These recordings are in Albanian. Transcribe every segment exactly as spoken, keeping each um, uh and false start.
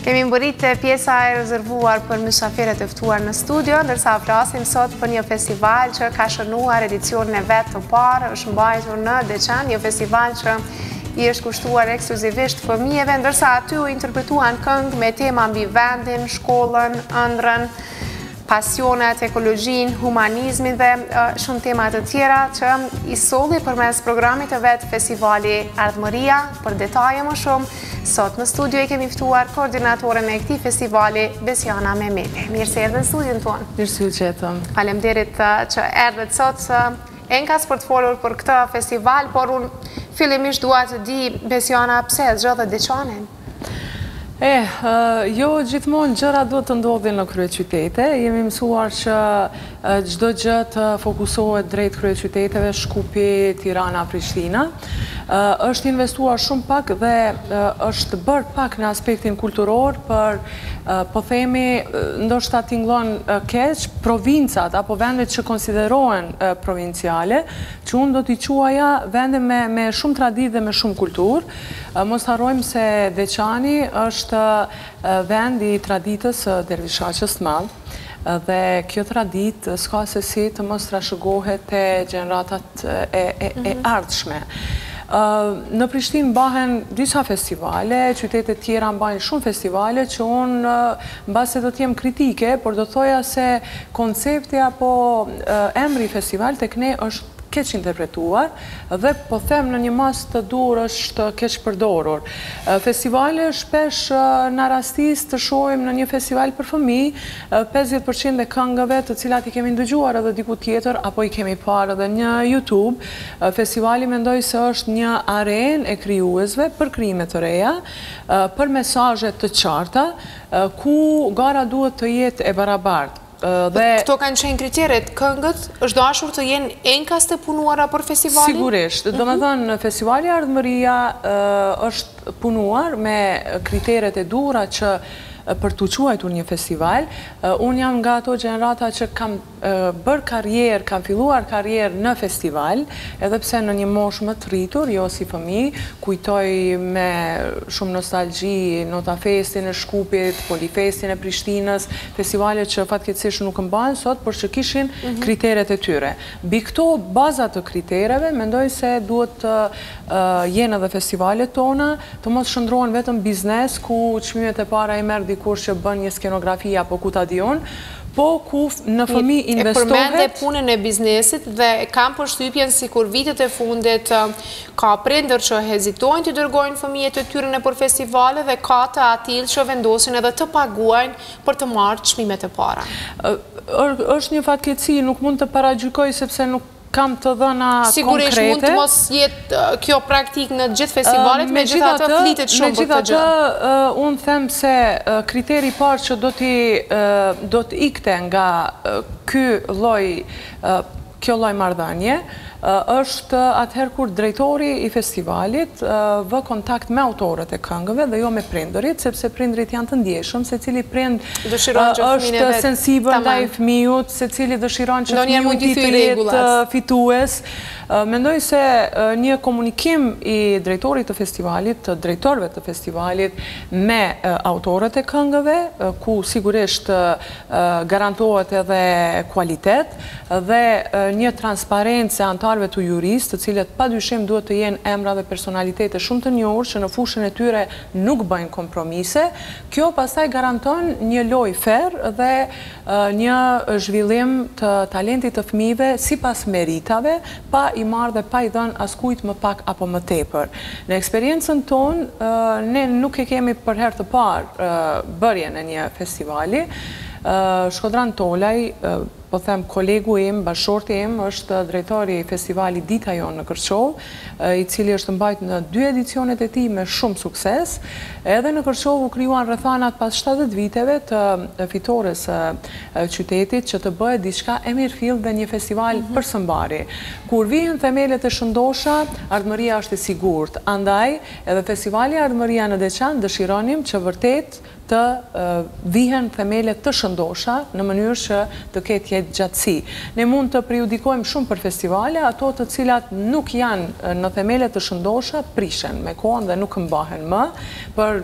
Kemi mbërrit pjesa e rezervuar për mysafirët e ftuar në studio, ndërsa flasim sot për një festival që ka shënuar edicionin e vet të parë, është mbajtur në Deçan, një festival që i është kushtuar ekskluzivisht fëmijëve, ndërsa aty u interpretuan këngë me tema mbi vendin, shkollën, ëndrrën, pasionet, ekologjin, humanizmin dhe uh, shumë temat të tjera që i solli përmes programit të vet festivali Ardhmëria. Për detaje më shumë, sot në studio i kemi ftuar koordinatoren e këtij festivali, Besiana Mehmeti. Mirë se erdhe në studion tonë. Mirë se u gjetëm. Faleminderit uh, që erdhët sot. Uh, Enkas për të folur për këtë festival, por unë fillimisht dua të di, Besiana, pse zgjodhe Deçanin? Eh, jo gjithmonë gjëra duhet të ndodhin në kryeqytete. Jemi mësuar që çdo gjë të fokusohet drejt kryeqyteteve, Shkupi, Tirana, Prishtina. Është investuar shumë pak dhe është bërë pak në aspektin kulturor, për po themi ndoshta tingëllon keq provincat apo vendet që konsiderohen provinciale, që unë do t'i quaja vende me, me shumë traditë dhe me shumë kulturë. Mos harrojmë se Deçani është vend i traditës dervishaqës të madh dhe kjo traditë s'ka se si të mos trashëgohet te gjeneratat e, e, e ardhshme. Në Prishtinë mbahen disa festivale, qytetet tjera mbajnë shumë festivale që unë mbase do t'jem kritike, por do thoja se koncepti apo emri festival tek ne është keq interpretuar dhe po them në një mas të dur është keq përdorur. Festivale shpesh në rastis të shohim në një festival për fëmijë, pesëdhjetë përqind e këngëve të cilat i kemi ndëgjuar edhe diku tjetër apo i kemi parë edhe në YouTube. Festivali mendoj se është një arenë e krijuesve për krijime të reja, për mesazhe të qarta, ku gara duhet të jetë e barabartë. Dhe këto kanë qenë kriteret, këngët është dashur të jenë enkas të punuara për festivalin? Sigurisht, do me thënë festivali Ardhmëria është punuar me kriteret e dura që për të quajtur një festival. Unë jam nga ato gjenerata që kam bërë karrierë, kam filluar karrierë në festival, edhe pse në një moshë më të rritur, jo si fëmijë, kujtoj me shumë nostalgji Nota Festin e Shkupit, Polifestin e Prishtinës, festivale që fatkeqësisht nuk mbahen sot, por që kishin kriteret e tyre. Mbi këto baza të kritereve, mendoj se duhet të jenë edhe festivalet tona, të mos shndrohen vetëm biznes, ku çmimet e para i merr kur që bën një skenografi apo ku ta dion, po ku në fëmijë investohet. E përmende punën e biznesit dhe kam përshtypjen sikur vitet e fundit ka prindër që hezitojnë të dërgojnë fëmijët e tyre nëpër festivale dhe ka të atill që vendosin edhe të paguajnë për të marrë çmimet e para. Është një fatkeqësi, nuk mund të paragjykoj sepse nuk kam të dhëna konkrete. Sigurisht mund të mos jetë kjo praktik në gjithë festivalet, me gjitha të flitet shumë për të gjë. Me gjitha të, unë them se kriteri parë që do t'ikte nga ky lloj, kjo lloj marrëdhënie, është atëherë kur drejtori i festivalit vë kontakt me autorët e këngëve dhe jo me prindërit, sepse prindërit janë të ndjeshëm, se cili prind është sensibël ndaj fëmijut, se cili dëshiron që fëmiu i të jetë fitues. Mendoj se një komunikim i drejtorit të festivalit, të drejtorëve të festivalit me autorët e këngëve, ku sigurisht garantohet edhe kualitet dhe një transparencë e antarëve të jurisë, të cilët padyshim duhet të jenë emra dhe personalitete shumë të njohur që në fushën e tyre nuk bëjnë kompromise. Kjo pastaj garanton një lojë fair dhe një zhvillim të talentit të fëmijëve sipas meritave, pa i marrë dhe pa i dhënë askujt më pak apo më tepër. Në eksperiencën tonë, ne nuk e kemi për herë të parë bërjen e një festivali. Shkodran Tolaj, po them kolegu im, bashorti im, është drejtori i festivali Dita Jonë në Kërçov, i cili është mbajt në dy edicionet e tij me shumë sukses. Edhe në Kërçov u krijuan rrethanat pas shtatëdhjetë viteve të fitores së qytetit që të bëhet diçka e mirëfill dhe një festival përsëmbari. Kur vihen themelet e shëndosha, Ardhmëria është e sigurt. Andaj, edhe festivali Ardhmëria në Deçan dëshironim që vërtet të vihen themelet të shëndosha në mënyrë që të ketë jetë gjatësi. Ne mund të periudikojmë shumë për festivale, ato të cilat nuk janë në themelet të shëndosha prishen me kohën dhe nuk mbahen më, për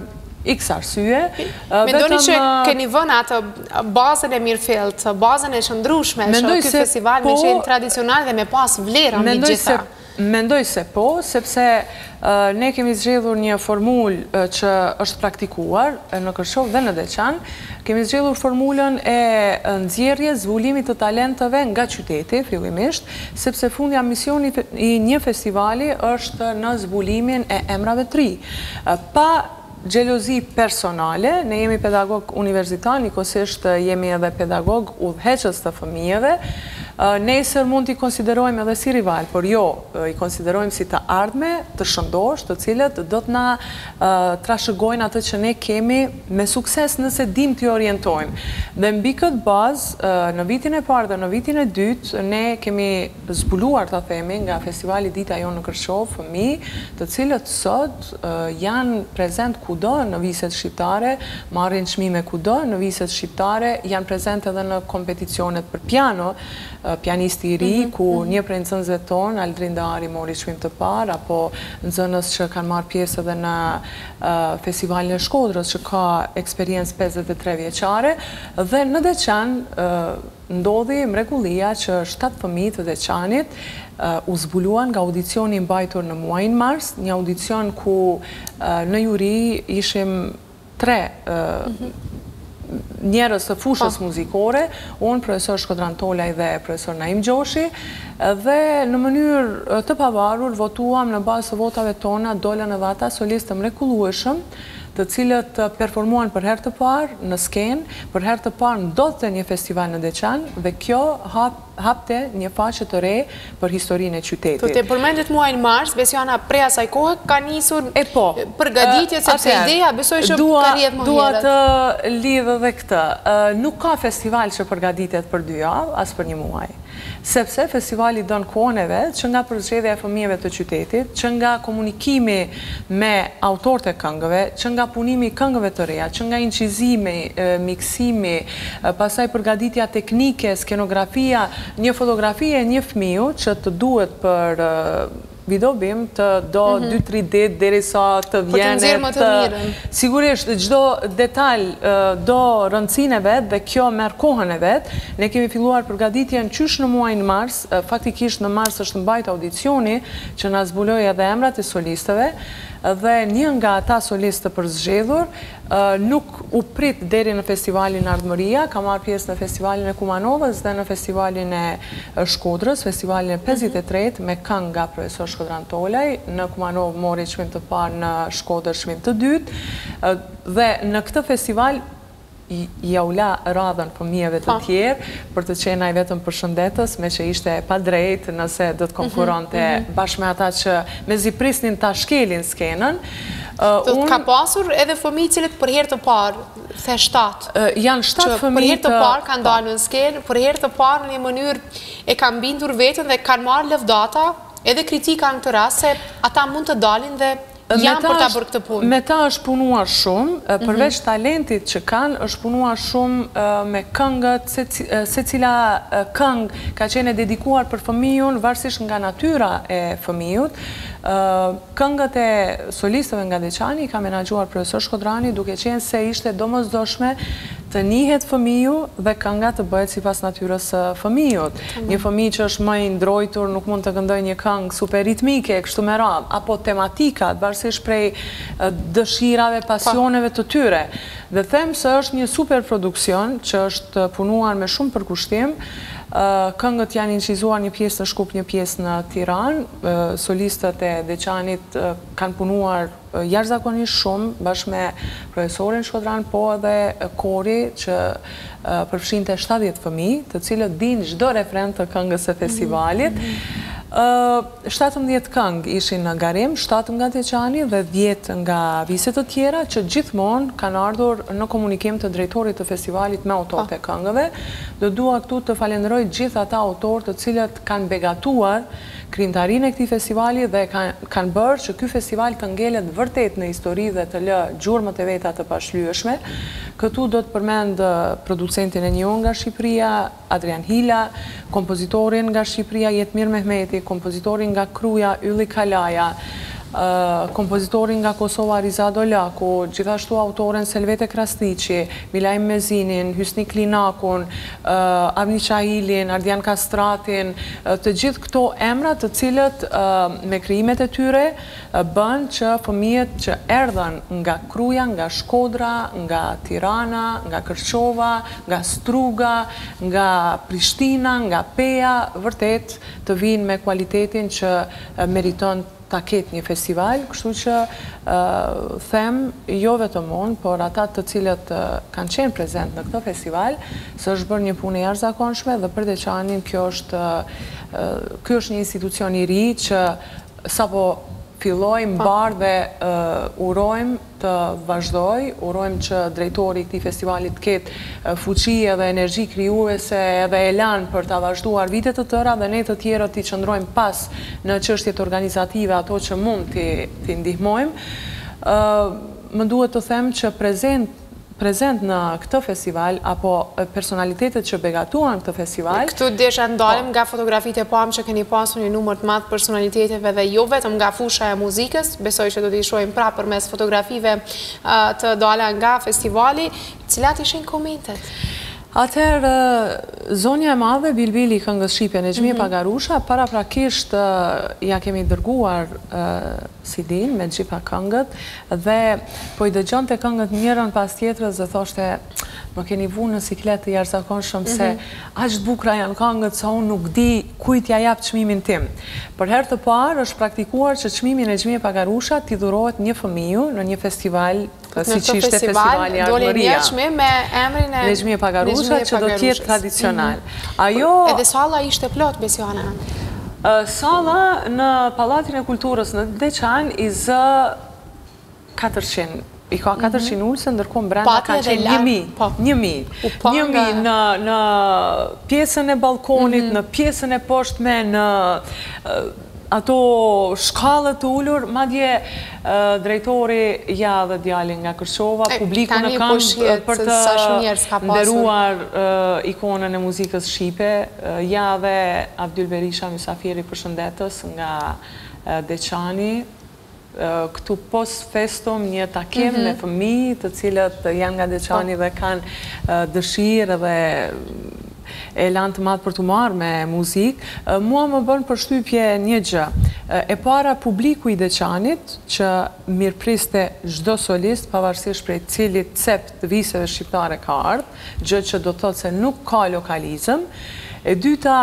X arsye. Mendoni që keni vënë atë bazën e mirëfillt, bazën e qëndrueshme, që ky festival me qenë tradicional dhe me pas vlera mbi gjitha. Mendoj se po, sepse ne kemi zgjedhur një formulë që është praktikuar në Kërshov dhe në Deçan. Kemi zgjedhur formulën e nxjerrjes, zbulimit të talenteve nga qyteti, fillimisht, sepse fundja misioni i një festivali është në zbulimin e emrave të ri. Pa gjelozi personale, ne jemi pedagog universitar, njëkohësisht jemi edhe pedagog udhëheqës të fëmijëve. Nesër mund t'i konsiderojmë edhe si rival, por jo, i konsiderojmë si të ardhme, të shëndosh, të cilët do t'na trashëgojnë atë që ne kemi me sukses nëse dim t'i orientojmë. Dhe mbi këtë bazë, në vitin e parë dhe në vitin e dytë, ne kemi zbuluar të themi nga festivali Dita Jonë në Kërshov, fëmi, të cilët sot janë prezent kudo në viset shqiptare, marrin çmime kudo në viset shqiptare, janë prezent edhe në kompeticionet për piano, pianisti i ri, ku një prej nxënësve tonë, Aldrin Dari, mori çmim të parë, apo nxënës që kanë marrë pjesë edhe në festivalin e Shkodrës, që ka eksperiencë pesëdhjetë e tre vjeçare, dhe në Deçan ndodhi mrekullia që shtatë fëmijë të Deçanit u zbuluan nga audicioni i mbajtur në muajin mars, një audicion ku në juri ishim tre njerëz të fushës muzikore, unë, profesor Shkodran Tolaj dhe profesor Naim Gjoshi, dhe në mënyrë të pavarur votuam në bazë të votave tona, dolën edhe ata solistë të mrekullueshëm, të cilët performuan për herë të parë në skenë, për herë të parë ndodhte një festival në Deçan, dhe kjo hapte një faqe të re për historinë e qytetit. Të të përmendet muajin mars, Besiana, prej asaj kohë ka nisur përgatitjet, sepse ideja besoj që ka rjetë më herët. Dua të lidhë dhe këtë. Nuk ka festival që përgatitet për dy javë, as për një muaj. Sepse festivali don kohën e vet, që nga përzgjedhja e fëmijëve të qytetit, që nga komunikimi me autorët e këngëve, që nga punimi i këngëve të reja, që nga incizimi, miksimi, pastaj përgatitja teknike, skenografia, një fotografi e një fëmiu që të duhet për videobim të do dy tri ditë derisa të vjenet. Sigurisht, çdo detaj do rëndësinë e vet dhe kjo merr kohën e vet. Ne kemi filluar përgatitjen qysh në muajin mars, faktikisht në mars është mbajtur audicioni që na zbuloi edhe emrat e solistëve, dhe një nga ata solistë të përzgjedhur nuk u prit deri në festivalin Ardmëria, ka marrë pjesë në festivalin e Kumanovës dhe në festivalin e Shkodrës, festivalin e pesëdhjetë e tretë me këngë nga profesor Shkodran Tolaj, në Kumanovë mori çmim të parë, në Shkodër çmim të dytë, dhe në këtë festival ja u la radhën fëmijëve të tjerë për të qenë ai vetëm përshëndetës, me që ishte pa drejt nëse do të konkuronte bashkë me ata që mezi prisnin ta shkelin skenën. Ka pasur edhe fëmijë cilët për herë të parë, the shtatë. Janë shtatë fëmijë për herë të parë kanë dalë në skenë, për herë të parë në një mënyrë e kanë bindur veten dhe kanë marrë lëvdata, edhe kritika në këtë rast se ata mund të dalin dhe janë për ta bërë këtë punë. Me ta është punuar shumë, përveç talentit që kanë, është punuar shumë me këngët, se cila këngë ka qenë dedikuar për fëmijun, varësisht nga natyra e fëmijut. Këngët e solistëve nga Deçani ka menaxhuar profesor Shkodrani, duke qenë se ishte domosdoshme të njihet fëmiju dhe kënga të bëhet sipas natyrës së fëmijut. Një fëmijë që është më i ndrojtur nuk mund të këndojë një këngë super ritmike, kështu me radhë, apo tematikat, varësisht prej dëshirave, pasioneve të tyre. Dhe them se është një super produksion që është punuar me shumë përkushtim. Këngët janë incizuar një pjesë në Shkup, një pjesë në Tiranë. Solistët e Deçanit kanë punuar jashtëzakonisht shumë bashkë me profesorin Shkodran, po edhe kori që përfshinte shtatëdhjetë fëmijë, të cilët dinë çdo refren të këngës së festivalit. shtatëmbëdhjetë këngë ishin në garim, shtatë nga Deçani dhe dhjetë nga viset të tjera, që gjithmonë kanë ardhur në komunikim të drejtorit të festivalit me autorët e këngëve. Dhe dua këtu të falenderoj gjithë ata autorë të cilët kanë begatuar krijimtarinë e këtij festivali dhe kanë bërë që ky festival të ngelet vërtet në histori dhe të lë gjurmët e veta të pashlyeshme. Këtu do të përmend producentin e njohur nga Shqipëria, Adrian Hila, kompozitorin nga Shqipëria, Jetmir Mehmeti, kompozitorin nga Kruja, Ylli Kalaja, kompozitorin nga Kosova Rizado Laku, gjithashtu autoren Selvete Krasniqi, Milajm Mezinin, Hysni Klinakun, Avni Qahilin, Ardian Kastratin, të gjithë këto emra të cilët me krijimet e tyre bën që fëmijët që erdhen nga Kruja, nga Shkodra, nga Tirana, nga Kërqova, nga Struga, nga Prishtina, nga Peja, vërtet të vinë me kualitetin që meriton ta ketë një festival, kështu që them jo vetëm unë, por ata të cilët kanë qenë prezent në këtë festival, se është bërë një punë e jashtëzakonshme dhe për Deçanin kjo është ky është një institucion i ri që sapo filloj, mbar dhe urojmë të vazhdoj, urojmë që drejtori i këtij festivali të ketë fuqi edhe energji krijuese edhe elan për ta vazhduar vite të tëra dhe ne të tjerët t'i qëndrojmë pas në çështjet organizative ato që mund t'i ndihmojmë. Më duhet të them që prezent prezent në këtë festival, apo personalitetet që begatuan këtë festival. Këtu desha ndalim nga fotografitë e pam që keni pasur një numër të madh personaliteteve dhe jo vetëm nga fusha e muzikës, besoj që do t'i shohim prapë përmes fotografive të dala nga festivali. Cilat ishin komentet? Atëherë, zonja e madhe, Bilbili këngës Shqipe në Xhmie Pagarusha, para prakisht ja kemi dërguar C D-n me gjitha këngët dhe po i dëgjon të këngët njërën pas tjetrës dhe thoshte më keni vu në siklet të jashtëzakonshëm se aq të bukura janë këngët sa unë nuk di kujt ja jap çmimin tim. Për herë të parë është praktikuar që çmimi në Xhmie Pagarusha t'i dhurohet një fëmiu në një festival si që ishte festivali Ardhmëria. Me emrin e në Xhmie Pagarusha që do t'jetë tradicional. Edhe salla ishte plot, Besiana? Salla në Pallatin e Kulturës në Deçan i zë katërqind. I ka katërqind ulse, ndërkohë brenda ka qenë një mijë. Një mijë. Një mijë në pjesën e balkonit, në pjesën e poshtme, në ato shkallët të ullur, madje drejtori ja dhe djalin nga Kërqova, publiku në kam për të nderuar ikonën e muzikës shqipe, ja dhe Abdyl Berisha, mysafiri përshëndetës nga Deçani, këtu post festum një takim me fëmijë të cilët janë nga Deçani dhe kanë dëshirë dhe elan të madh për të marrë me muzikë. Mua më bën përshtypje një gjë. E para, publiku i Deçanit që mirëpriste çdo solist pavarësisht prej cilit cep të viseve shqiptare ka ardhur, gjë që do të thotë se nuk ka lokalizëm. E dyta,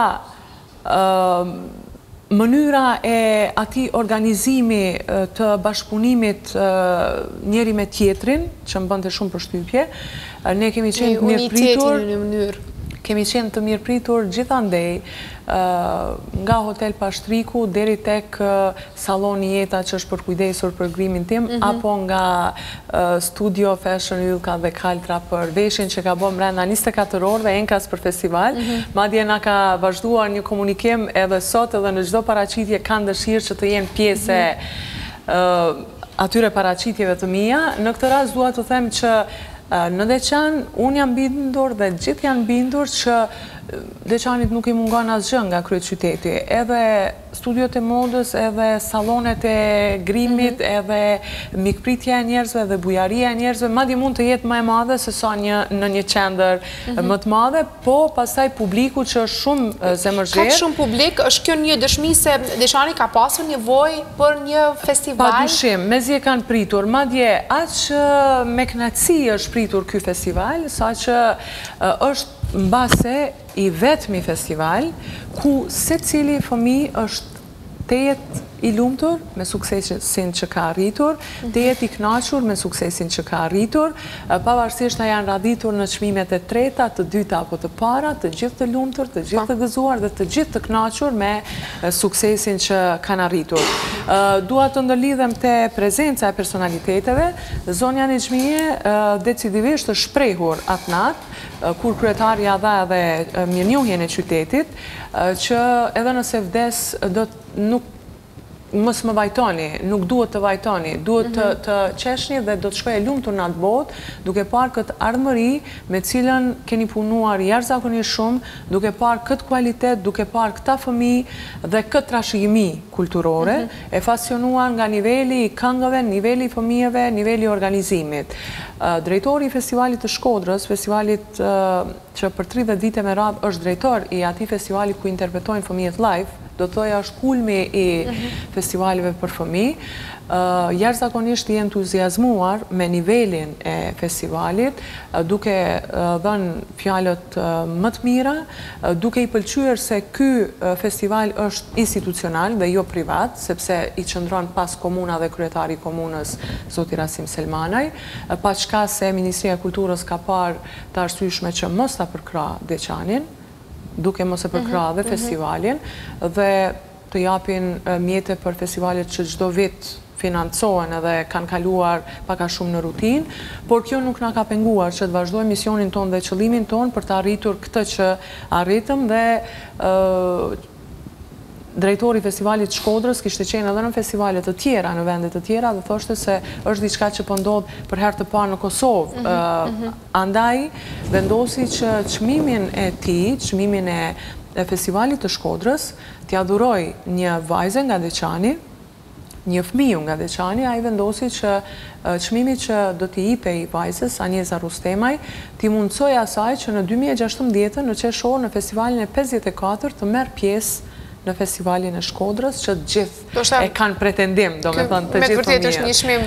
mënyra e atij organizimi të bashkëpunimit njëri me tjetrin, që më bënte shumë përshtypje. Ne kemi qenë të mirëpritur. Kemi qenë të mirëpritur gjithandej nga Hotel Pashtriku deri tek Salloni Jeta që është përkujdesur për grimin tim, apo nga Studio Fashion Ylka dhe Kaltra për veshin që ka bërë brenda njëzet e katër orë dhe enkas për festival. Madje na ka vazhduar një komunikim edhe sot edhe në çdo paraqitje kanë dëshirë që të jenë pjesë atyre paraqitjeve të mia. Në këtë rast dua të them që në Deçan, unë jam bindur dhe gjithë janë bindur që Deçanit nuk i mungon asgjë nga kryeqyteti. Edhe studiot e modës, edhe sallonet e grimit, edhe mikpritja e njerëzve dhe bujaria e njerëzve, madje mund të jetë më e madhe se sa në një qendër më të madhe, po pastaj publiku që është shumë zemërzyer. Ka shumë publik, është kjo një dëshmi se Deçani ka pasur nevojë për një festival? Padyshim, mezi e kanë pritur, madje aq me kënaqësi është pritur ky festival, saqë është mbase i vetmi festival ku secili fëmijë është të jetë i lumtur me suksesin që ka arritur, të jetë i kënaqur me suksesin që ka arritur, pavarësisht a janë raditur në çmimet e treta, të dyta apo të para, të gjithë të lumtur, të gjithë të gëzuar dhe të gjithë të kënaqur me suksesin që kanë arritur. Dua të ndërlidhem te prezenca e personaliteteve. Zonja në Xhmie decidivisht është shprehur atë natë, kur kryetari ja dha edhe mirënjohjen e qytetit, që edhe nëse vdes do nuk mos më vajtoni, nuk duhet të vajtoni, duhet të, të qeshni dhe do të shkoj e lumtur në atë botë, duke parë këtë ardhmëri me cilën keni punuar jashtëzakonisht shumë, duke parë këtë kualitet, duke parë këta fëmijë dhe këtë trashëgimi kulturore, mm -hmm. e fasionuar nga niveli i këngëve, niveli i fëmijëve, niveli i organizimit. Uh, drejtori i festivalit të Shkodrës, festivalit uh, që për tridhjetë vite me radhë është drejtor i atij festivali ku interpretojnë fëmijët live, do të thoja është kulmi i mm -hmm. festivalive për fëmijë. Uh, jashtëzakonisht i entuziazmuar me nivelin e festivalit, uh, duke uh, dhënë fjalët uh, më të mira, uh, duke i pëlqyer se ky uh, festival është institucional dhe jo privat, sepse i qëndron pas komuna dhe kryetari i komunës, zoti Rasim Selmanaj, uh, pa çka se Ministria e Kulturës ka parë të arsyeshme që mos ta përkra Deçanin, duke mos e përkra dhe festivalin, dhe të japin mjete për festivalet që çdo vit financohen edhe kanë kaluar paka shumë në rutinë, por kjo nuk na ka penguar që të vazhdojmë misionin ton dhe qëllimin ton për të arritur këtë që arritëm dhe uh, drejtori i festivalit Shkodrës kishte qenë edhe në festivale të tjera në vende të tjera dhe thoshte se është diçka që po ndodh për herë të parë në Kosovë. Mm -hmm. uh, mm -hmm. Andaj vendosi që çmimin e tij, çmimin e, e festivalit të Shkodrës, t'ia dhuroj një vajze nga Deçani, një fëmijë nga Deçani, ai vendosi që çmimi që do t'i jipej vajzës Anjeza Rustemaj, t'i mundsoj asaj që në dy mijë e gjashtëmbëdhjetë në qershor në festivalin e pesëdhjetë e katër të merr pjesë në festivalin e Shkodrës, që gjithë e kanë pretendim, do me thënë, të gjithë fëmijët. Me të vërtet është një shmim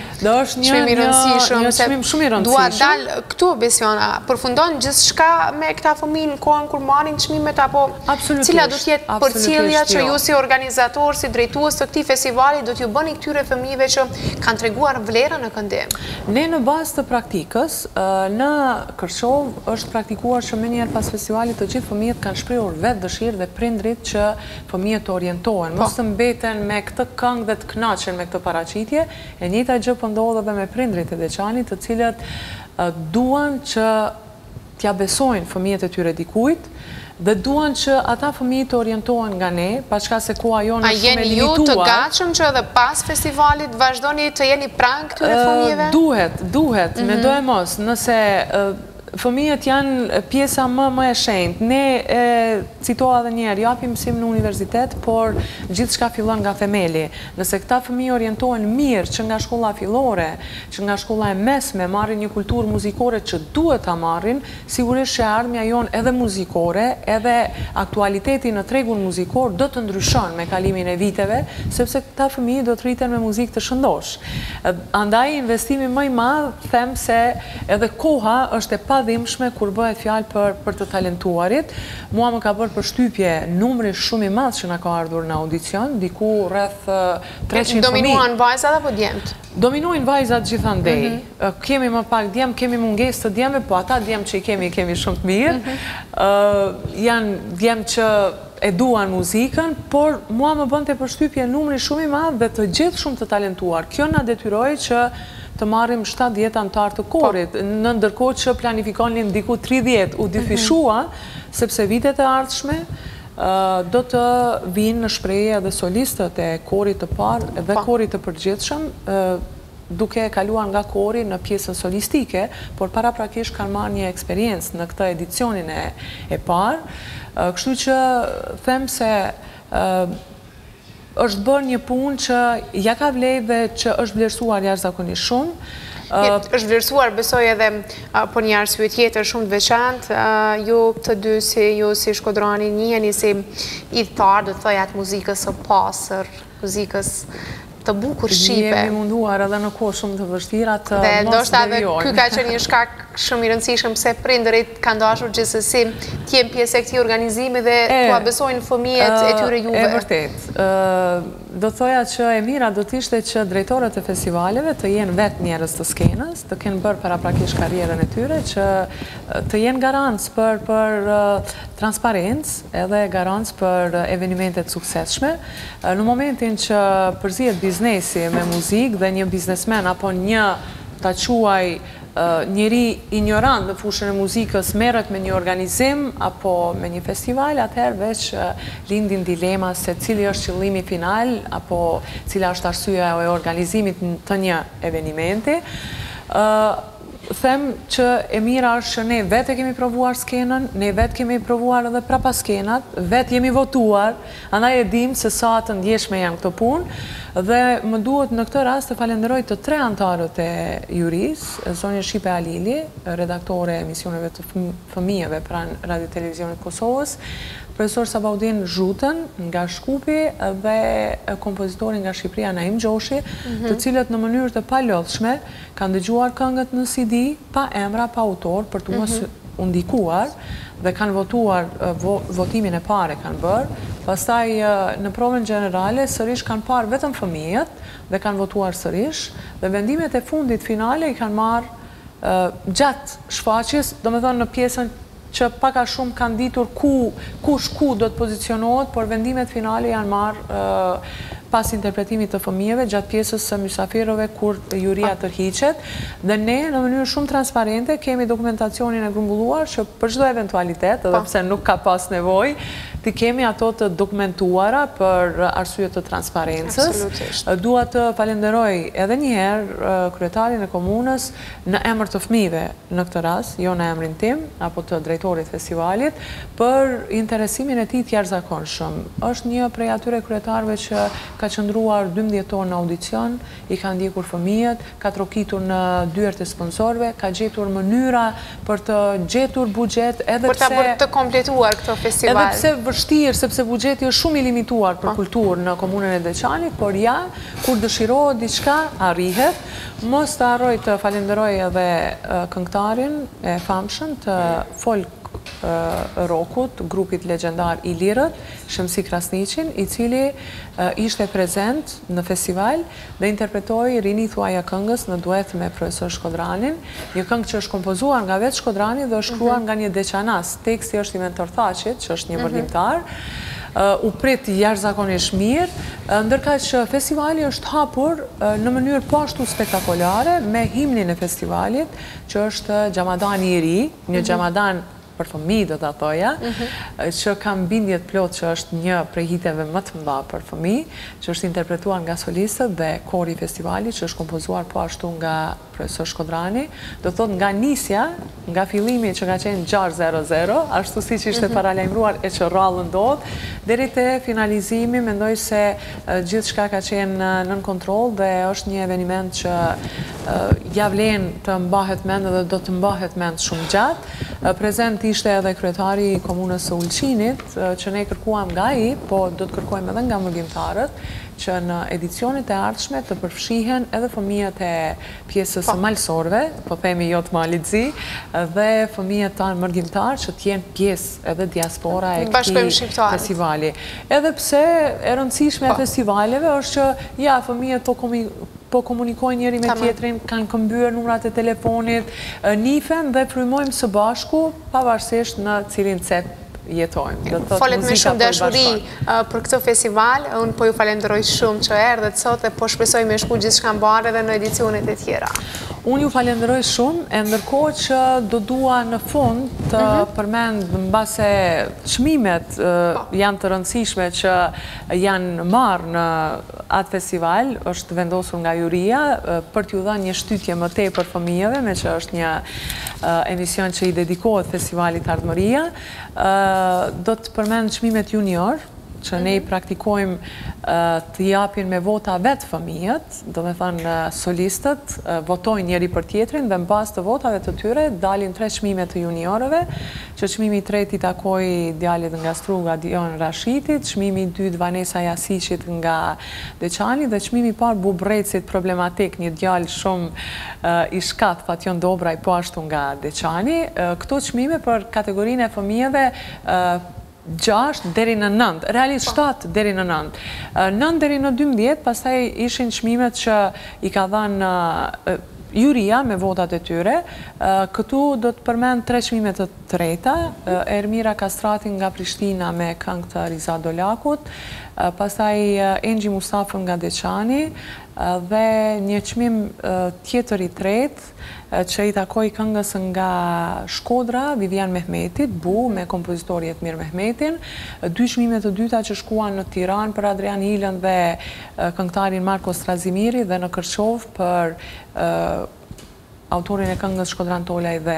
i rëndësishëm, një shmim shumë i rëndësishëm. Dua dalë këtu, Besiona, përfundon gjithçka me këta fëmijë në kohën kur marrin çmimet, apo cila do të jetë përcjellja që ju si organizator, si drejtues të këtij festivali do t'ju bëni këtyre fëmijëve që kanë treguar vlerën në këndim? Ne në bazë të praktikës, në Kërçov është praktikuar që menjëherë pas festivalit të gjithë fëmijët kanë shprehur vetë dëshirë dhe prindrit që fëmijët të orientohen, mos të mbeten me këtë këngë dhe të kënaqen me këtë paraqitje. E njëjta gjë po ndodh edhe me prindrit e Deçanit, të cilët uh, duan që t'ja besojnë fëmijët e tyre dikujt dhe duan që ata fëmijë të orientohen nga ne, paçka se koha jonë është shumë e limituar. A jeni ju të gatshëm që edhe pas festivalit vazhdoni të jeni pranë këtyre fëmijëve? Uh, duhet, duhet, mm -hmm. me do e mos, nëse uh, fëmijët janë pjesa më më e shenjtë. Ne, e, citoha dhe njerë, japim mësim në universitet, por gjithë shka fillon nga themeli. Nëse këta fëmijë orientohen mirë që nga shkolla fillore, që nga shkolla e mesme, marrin një kulturë muzikore që duhet ta marrin, sigurisht që ardhmja jonë edhe muzikore, edhe aktualiteti në tregun muzikor do të ndryshon me kalimin e viteve, sepse këta fëmijë do të rriten me muzikë të shëndosh. Andaj investimi më i madh, them se edhe koha është e pa dhimbshme kur bëhet fjalë për, për të talentuarit. Mua më ka bërë përshtypje numri shumë i madh që na ka ardhur në audicion, diku rreth treqind fëmijë. Dominuan vajzat apo djemt? Dominojnë vajzat gjithandej. Mm -hmm. Kemi më pak djem, kemi mungesë të djemve, po ata djem që i kemi, kemi shumë të mirë. Mm -hmm. uh, janë djem që e duan muzikën, por mua më bënte përshtypje numri shumë i madh dhe të gjithë shumë të talentuar. Kjo na detyroi që të marrim shtatë djetë antar të korit, në ndërkohë që planifikonin diku tridhjetë, u dyfishua, sepse vitet e ardhshme do të vinë në shprehje edhe solistët e korit të parë dhe korit të përgjithshëm, duke kaluar nga kori në pjesën solistike, por para prakisht kanë marrë një eksperiencë në këtë edicionin e, e parë. Kështu që them se është bërë një punë që ja ka vlerë dhe që është vlerësuar jashtëzakonisht shumë. është vlerësuar, besoj edhe për një arsye tjetër shumë të veçantë. Ju të dy, si ju si Shkodrani, njiheni si idhëtar, do të thoya atë muzikës së pastër, muzikës të bukur shqipe. Jemi munduar edhe në kohë shumë të vështira të mos devijojmë. Dhe ndoshta edhe ky ka qenë një shkak shumë i rëndësishëm pse prindërit kanë dashur gjithsesi të jenë pjesë e këtij organizimi dhe t'ua besojnë fëmijët e tyre juve. E vërtet. Do thoja që e mira do të ishte që drejtorët e festivaleve të jenë vetë njerëz të skenës, të kenë bërë paraprakisht karrierën e tyre, që të jenë garancë për për transparencë edhe garancë për evenimente të suksesshme. Në momentin që përzihet biznesi me muzikë dhe një biznesmen apo një ta quaj njeri ignorant në fushën e muzikës merret me një organizim apo me një festival, atëherë veç lindin dilema se cili është qëllimi final apo cila është arsyeja e organizimit të një evenimenti. Them që e mira është që ne vetë kemi provuar skenën, ne vetë kemi provuar edhe prapa skenat, vetë jemi votuar, andaj e dim se sa të ndjeshme janë këto punë, dhe më duhet në këtë rast të falenderoj të tre antarët e juris, Zonja Shqipe Alili, redaktore e emisioneve të fëmijëve pranë Radio Televizionit Kosovës, profesor Sabaudin Zhutën nga Shkupi dhe kompozitorin nga Shqipëria Naim Gjoshi, të cilët në mënyrë të palodhshme kanë dëgjuar këngët në C D pa emra, pa autor, për të mos u ndikuar dhe kanë votuar, votimin e pare kanë bërë. Pastaj në provën generale sërish kanë parë vetëm fëmijët dhe kanë votuar sërish, dhe vendimet e fundit finale i kanë marë gjatë shfaqjes, do me thonë në pjesën që paka shumë kanë ditur ku, kush ku do të pozicionohet, por vendimet finale janë marë pas interpretimit të fëmijëve gjatë pjesës së mysafirëve kur juria tërhiqet, dhe ne në mënyrë shumë transparente kemi dokumentacionin e grumbulluar që për çdo eventualitet, edhe pse nuk ka pas nevojë, ti kemi ato të dokumentuara për arsye të transparencës. Dua të falenderoj edhe njëherë kryetarin e komunës në emër të fëmijëve në këtë rast, jo në emrin tim apo të drejtorit festivalit, për interesimin e tij të jashtëzakonshëm. Është një prej atyre kryetarëve që ka qëndruar dymbëdhjetë orë në audicion, i ka ndjekur fëmijët, ka trokitur në dyert e sponsorëve, ka gjetur mënyra për të gjetur buxhet edhe për ta bërë të kompletuar këtë festival. Edhe pse vështirë, sepse buxheti është shumë i limituar për kulturë në komunën e Deçanit, por ja, kur dëshirohet diçka, arrihet. Mos të harroj të falenderoj edhe këngëtarin e famshëm të folk rokut, grupit legjendar i Lirët, Shëmsi Krasniqin, i cili ishte prezent në festival dhe interpretoi Rini thuaja këngës në duet me profesor Shkodranin, një këngë që është kompozuar nga vetë Shkodrani dhe është shkruar nga një deçanas. Teksti është i Mentor Thaqit, që është një vërlimtar, u prit jashtëzakonisht mirë, ndërka që festivali është hapur në mënyrë po ashtu spektakolare me himnin e festivalit, që është Xhamadani i ri, një xhamadan për fëmijë do të thoja, që kam bindjet plot që është një prej hiteve më të mëdha për fëmijë, që është interpretuar nga solistët dhe kori i festivalit, që është kompozuar po ashtu nga profesor Shkodrani, do të thotë nga nisja, nga fillimi që ka qenë gjashtë zero zero, ashtu siç ishte paralajmëruar e që rrallë ndodh, deri te finalizimi, mendoj se gjithçka ka qenë nën kontroll dhe është një eveniment që ja vlen të mbahet mend dhe do të mbahet mend shumë gjatë. Prezent ishte edhe kryetari i komunës së Ulqinit, që ne kërkuam nga ai, po do të kërkojmë edhe nga mërgjimtarët, që në edicionit e ardhshme të përfshihen edhe fëmijët e pjesës së malsorëve, po themi jo të Malitzi, dhe fëmijët tanë mërgjimtarë që t'jenë pjesë edhe diaspora e këtij festivali. Edhe pse e rëndësishme e festivaleve është që ja, fëmijët po po komunikojnë njëri me tjetrin, kanë këmbyer numrat e telefonit, nifen dhe frymojmë së bashku, pavarësisht në cilin cep jetojmë. Folet me shumë dashuri për këtë festival, unë po ju falenderoj shumë që erdhët sot dhe po shpresoj me shku gjithçka mbarë edhe në edicionet e tjera. Unë ju falenderoj shumë, e ndërkohë që do dua në fund të përmend mbase çmimet janë të rëndësishme që janë marrë në atë festival, është vendosur nga juria për t'ju dhënë një shtytje më tepër fëmijëve, me që është një emision që i dedikohet festivalit Ardhmëria. Do të përmend çmimet junior, që ne i praktikojmë të japin me vota vetë fëmijët, do me thënë solistët, votojnë njeri për tjetrin dhe në bazë të votave të tyre dalin tre çmime të juniorëve, që çmimi i tretë i takoi djalit nga Struga Dion Rashitit, çmimi i dytë Vanesa Jasiqit nga Deçani dhe çmimi i parë Bubrecit Problematik, një djalë shumë i shkat, Fatjon Dobraj, po ashtu nga Deçani. Këto çmime për kategorinë e fëmijëve gjashtë deri në nëntë, realisht shtatë deri në nëntë. nëntë deri në dymbëdhjetë, pastaj ishin çmimet që i ka dhënë juria me votat e tyre. Këtu do të përmend tre çmime të treta, Ermira Kastrati nga Prishtina me këngë të Riza Dolakut, pastaj Engji Mustafën nga Deçani, dhe një çmim tjetër i tretë që i takoi këngës nga Shkodra, Vivian Mehmetit, Bu, me kompozitori Jetmir Mehmetin, dy çmime të dyta që shkuan në Tiranë për Adrian Hilën dhe këngëtarin Marko Strazimiri dhe në Kërçov për autorin e këngës Shkodran Tolaj dhe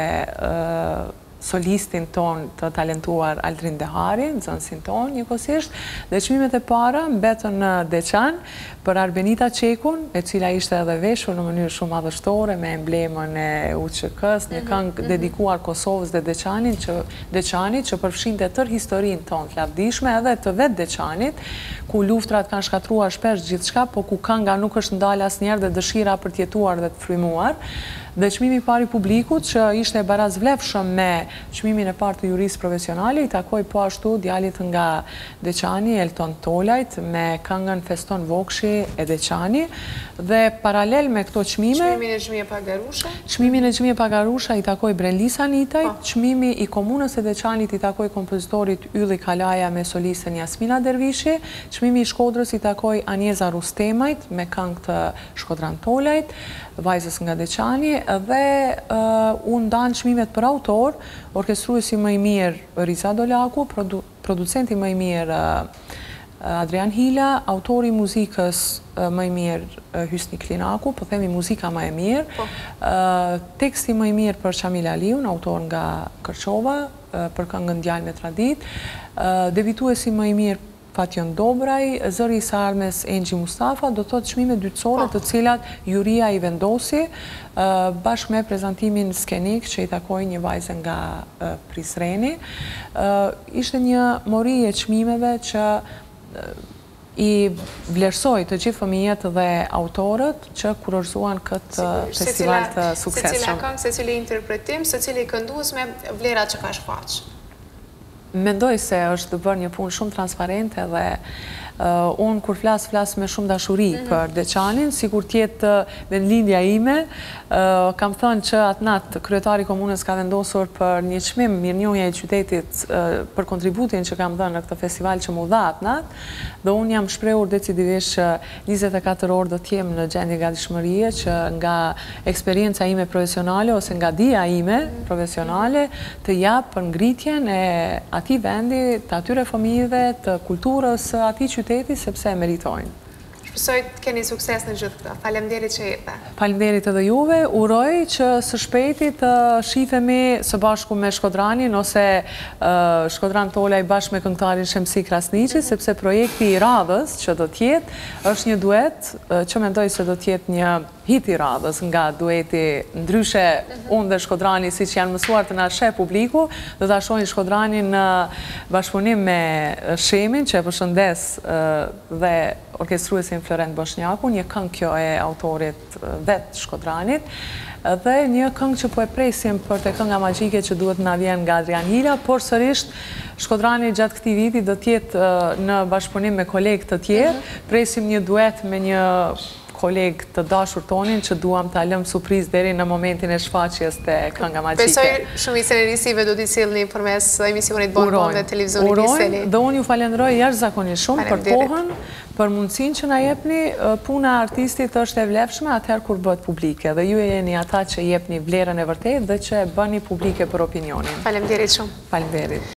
solistin ton të talentuar Aldrin Dehari, nxënësin ton njëkohësisht, dhe çmimet e para mbetën në Deçan për Arbenita Çekun, e cila ishte edhe veshur në mënyrë shumë madhështore me emblemën e U Q K-s, një këngë dedikuar Kosovës dhe Deçanit që Deçanit që përfshinte tërë historinë tonë të lavdishme edhe të vetë Deçanit, ku luftrat kanë shkatruar shpesh gjithçka, po ku kënga nuk është ndalë asnjëherë dhe dëshira për të jetuar dhe të frymuar. Dhe çmimi i parë i publikut, që ishte barazvlefshëm me çmimin e parë të jurisë profesionale, i takoi po ashtu djalit nga Deçani, Elton Tolajt, me këngën Feston Vokshi e Deçani, dhe paralel me këto çmime, çmimin e Xhmie Pagarusha, çmimin e Xhmie Pagarusha i takoi Brendlisa Nitajt, çmimi i komunës e Deçanit i takoi kompozitorit Ylli Kalaja me solisten Jasmina Dervishi, çmimi i Shkodrës i takoi Anjeza Rustemajt me këngë të Shkodran Tolajt, vajzës nga Deçani, dhe u ndanë çmimet për autor, orkestruesi më i mirë Riza Dolaku, producenti më i mirë Adrian Hila, autori muzikës më i mirë Hysni Klinaku, po themi muzika më e mirë, teksti më i mirë për Shamil Aliun, autor nga Kërçova, për këngën Djalë me Tradit, debituesi më i mirë Fatjon Dobraj, zëri i Sarmes Engji Mustafa, do të thotë çmime dytësore të cilat juria i vendosi bashkë me prezantimin skenik që i takoi një vajzë nga Prizreni. Ishte një mori e çmimeve që i vlerësoj të gjithë fëmijët dhe autorët që kurorzuan këtë festival të suksesshëm. Secila këngë, secili interpretim, secili këndues me vlerat që ka shfaq. Mendoj se është bërë një punë shumë transparente dhe unë kur flas, flas me shumë dashuri për Deçanin, sikur tjetë vendlindja ime, kam thënë që atë natë kryetari i komunës ka vendosur për një çmim mirënjohje e qytetit për kontributin që kam dhënë në këtë festival që mu dha atë natë, dhe unë jam shprehur decidivisht që njëzet e katër orë do të jem në gjendje gatishmërie që nga eksperienca ime profesionale ose nga dia ime profesionale të jap për ngritjen e atij vendi, të atyre fëmijëve, të kulturës së atij qyteti, sepse e meritojnë. Shpresoj të keni sukses në gjithë këto. Faleminderit që jete. Faleminderit edhe juve. Uroj që së shpejti të shifemi së bashku me Shkodranin ose Shkodran Tolaj bashkë me këngëtarin Shemsi Krasniqi, sepse projekti i radhës që do t'jetë është një duet që mendoj se do t'jetë një hit i radhës nga dueti ndryshe unë dhe Shkodrani, si që janë mësuar të na sheh publiku, do ta shohin Shkodranin në bashkëpunim me Shemin, që e përshëndes dhe orkestruesin Florent Boshnjaku, një këngë kjo e autorit vetë Shkodranit, dhe një këngë që po e presim për të kënga magjike që duhet na vjen nga Adrian Hila, por sërisht Shkodrani gjatë këtij viti do t'jetë në bashkëpunim me kolegë të tjerë, presim një duet me një kolegë të dashur tonin që duam ta lëm surprizë deri në momentin e shfaqjes të kënga magjike. Besoj shumë i scenarisive do t'i sillni përmes emisionit Bon Bon dhe televizionit Niseni. Urojnë, dhe unë ju falenderoj jashtëzakonisht shumë për kohën, për mundësinë që na jepni. Puna e artistit është e vlefshme atëherë kur bëhet publike, dhe ju jeni ata që jepni vlerën e vërtetë dhe që e bëni publike për opinionin. Faleminderit shumë. Faleminderit.